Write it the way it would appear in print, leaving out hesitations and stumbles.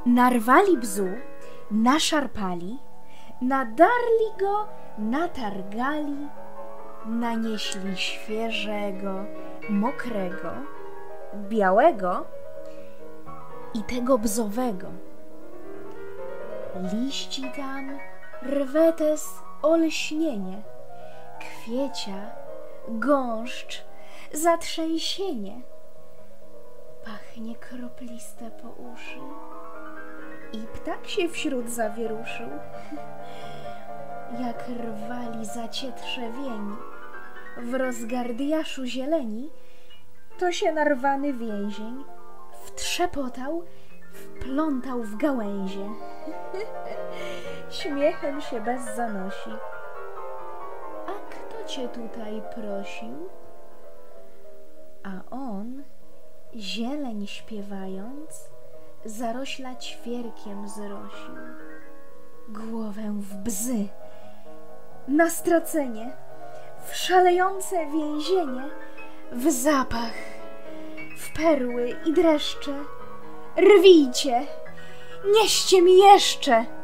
Narwali bzu, naszarpali, nadarli go, natargali, nanieśli świeżego, mokrego, białego i tego bzowego. Liści tam rwetes olśnienie, kwiecia, gąszcz, zatrzęsienie. Pachnie kropliste po uszy i ptak się wśród zawieruszył. Jak rwali zacietrzewieni w rozgardiaszu zieleni, to się narwany więzień wtrzepotał, wplątał w gałęzie. Śmiechem się bez zanosi. A kto cię tutaj prosił? A on, zieleń śpiewając, zarośla ćwierkiem zrosił. Głowę w bzy, na stracenie, w szalejące więzienie, w zapach, w perły i dreszcze. Rwijcie, nieście mi jeszcze!